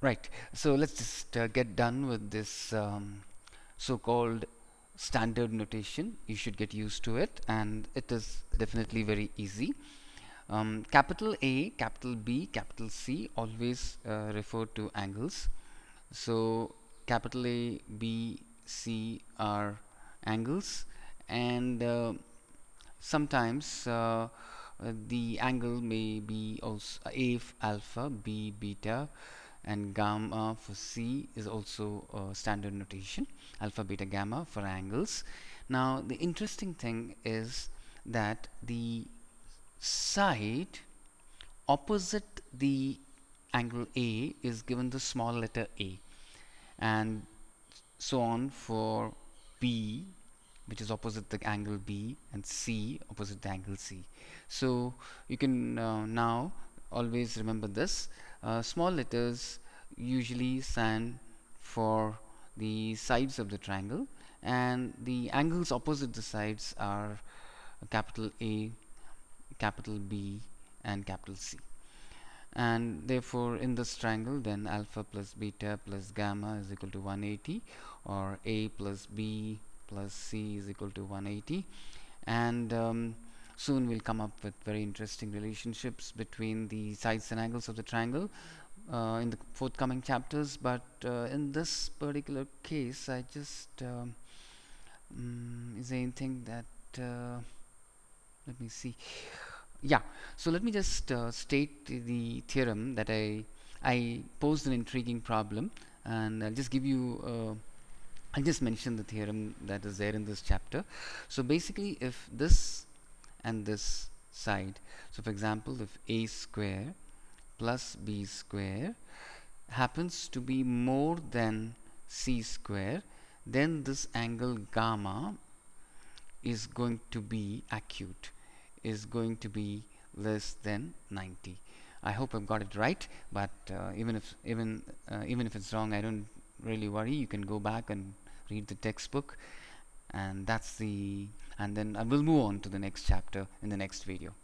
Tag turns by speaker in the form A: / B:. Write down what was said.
A: Right. So let's just get done with this so-called standard notation. You should get used to it, and it is definitely very easy. Capital A, capital B, capital C always refer to angles. So capital A, B, C are angles, and sometimes the angle may be also A alpha, B beta, and gamma for C is also standard notation, alpha, beta, gamma for angles. Now the interesting thing is that the side opposite the angle A is given the small letter a, and so on for B, which is opposite the angle B, and C opposite the angle C. So you can now always remember this. Small letters usually stand for the sides of the triangle, and the angles opposite the sides are capital A, capital B, and capital C. And therefore in this triangle, then alpha plus beta plus gamma is equal to 180, or A plus B plus C is equal to 180. And soon we'll come up with very interesting relationships between the sides and angles of the triangle in the forthcoming chapters. But in this particular case, I just is there anything that let me see. Yeah, so let me just state the theorem that I posed an intriguing problem, and I'll just give you I'll just mention the theorem that is there in this chapter. So basically, if this and this side, so for example, if a square plus b square happens to be more than c square, then this angle gamma is going to be acute, is going to be less than 90. I hope I've got it right, but even if it's wrong, I don't really worry. You can go back and read the textbook, and that's the and then I will move on to the next chapter in the next video.